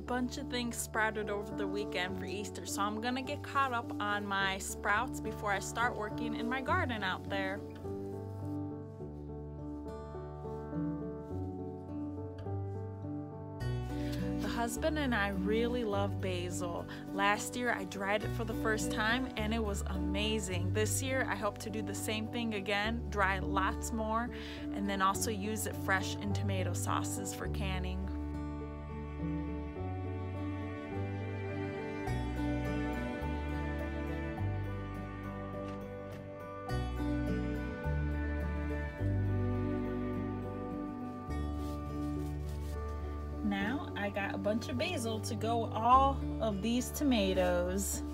bunch of things sprouted over the weekend for Easter, so I'm gonna get caught up on my sprouts before I start working in my garden out there. Husband and I really love basil. Last year I dried it for the first time and it was amazing. This year I hope to do the same thing again, dry lots more, and then also use it fresh in tomato sauces for canning. Now I got a bunch of basil to go with all of these tomatoes.